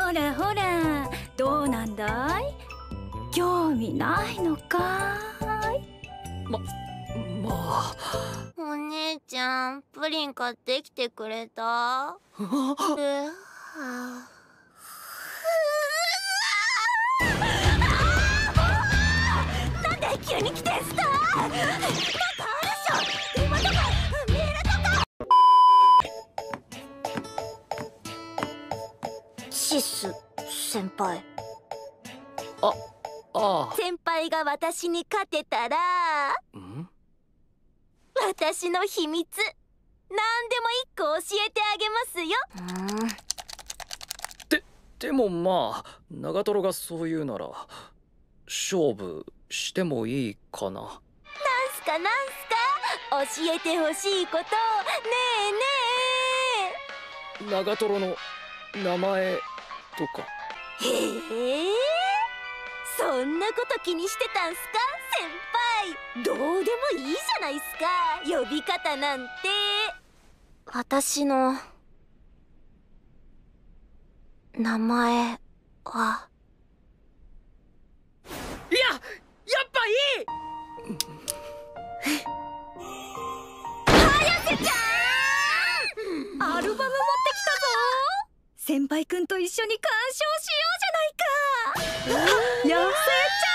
ほらほら、どうなんだい？興味ないのかい？ まあ。 お姉ちゃん、プリン買ってきてくれた？ なんで急に来てんすか？なんかあるっしょ？電話とかメールとか。 シス先輩。 ああ。 先輩が私に勝てたら、私の秘密何でも一個教えてあげますよ。 でもまあ、長瀞がそう言うなら勝負してもいいかな。 なんすか教えてほしいことねえねえ。長瀞の名前とか。 へえ、そんなこと気にしてたんすか先輩。どうでもいいじゃないっすか、呼び方なんて。私の名前は。 いや、やっぱいい。 綾瀬ちゃん、アルバム持ってきたぞ。先輩くんと一緒に鑑賞しようじゃないか。やせちゃん